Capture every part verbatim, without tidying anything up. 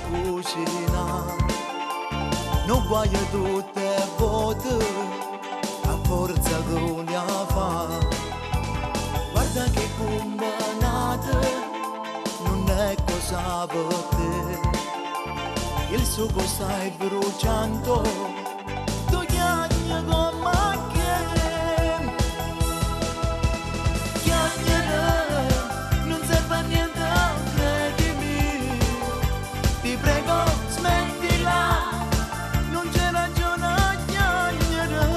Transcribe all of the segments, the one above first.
cucina, non guaio tutte volte, a forza che ne fa. Guarda che combinata, non è cosa per te. Il sugo stai bruciando, tu chiagni come che. Chiagnere, non serve a niente, credimi. Ti prego, smettila, non c'è ragione a chiagnere.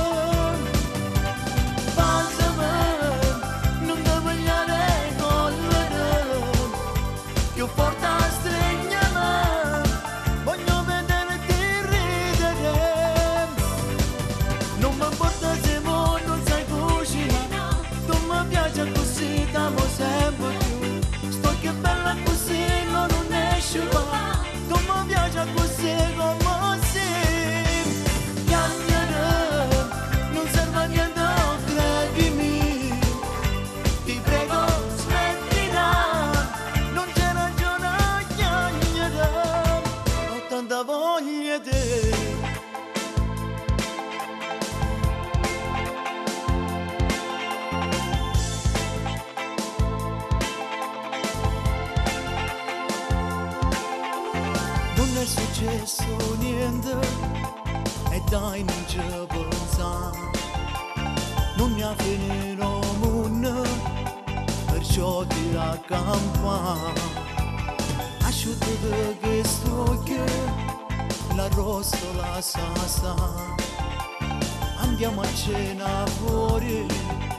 Passami, non ti vogliare collere, più forte stregnami, voglio vederti ridere. Non mi importa se mo non sai cucinare, tu mi piace così, t'amo sempre più. Sto che bella così, no, non esce qua, tu mi piace così come sei. Chiagnere, non serve a niente, credimi. Ti prego, smettila, non c'è ragione a chiagnere, ho tanta voglia di te. Non è successo niente e dai non ci pensa, non mi ha finito mondo, perciò ti raccampa. Asciutto che sto che la rostola sa sa, andiamo a cena fuori.